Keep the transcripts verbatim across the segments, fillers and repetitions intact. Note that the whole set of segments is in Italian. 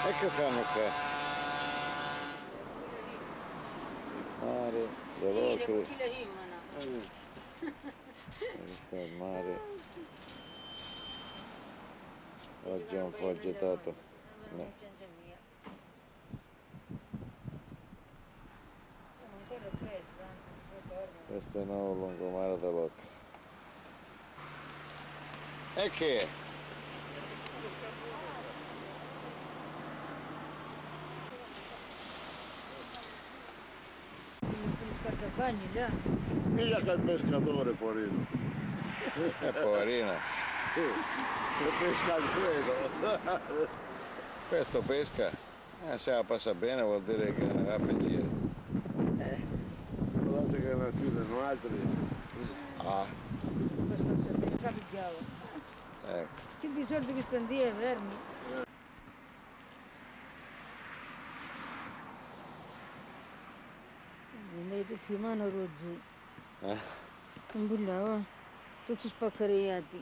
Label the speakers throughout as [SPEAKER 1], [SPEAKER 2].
[SPEAKER 1] E che fanno qua? Mare, dell'occhio. Questo è il mare. Oggi è un po' agitato. No. Questo è il nuovo lungomare dell'occhio. E che è?
[SPEAKER 2] Scaldabagni là.
[SPEAKER 3] Miglia che è il pescatore, poverino.
[SPEAKER 1] È poverino.
[SPEAKER 3] Che pesca il freddo.
[SPEAKER 1] Questo pesca. Eh, se la passa bene vuol dire che ne va a piacere.
[SPEAKER 3] Eh, guardate che ne è più di altri.
[SPEAKER 1] Ah,
[SPEAKER 2] Questo se ne capitava.
[SPEAKER 1] ecco.
[SPEAKER 2] Che di soldi che spendeva, vermi. Ne tutti in mano rozzi.
[SPEAKER 1] Eh?
[SPEAKER 2] Non bullava, tutti spaccareati.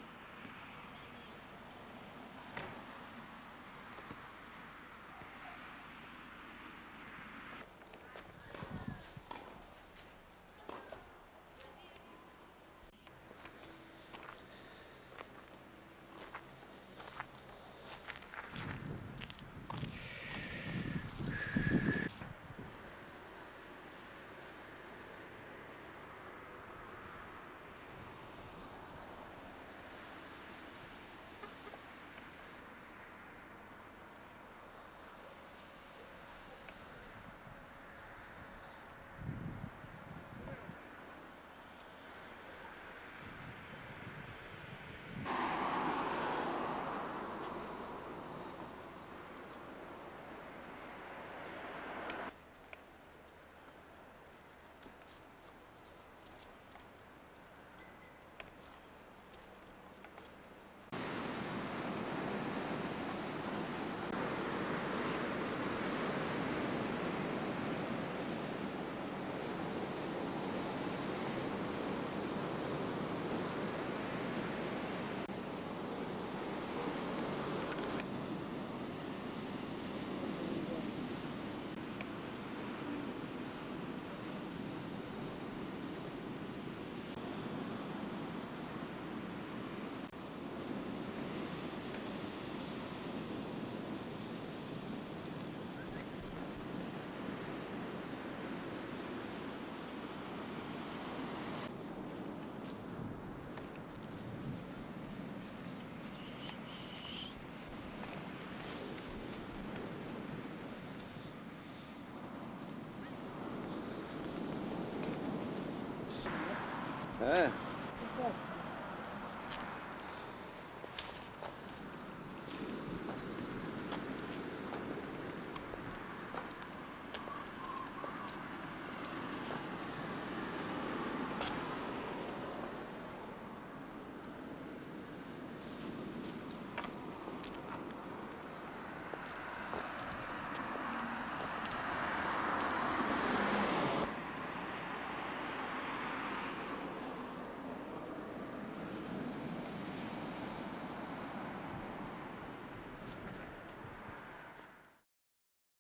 [SPEAKER 1] Eh?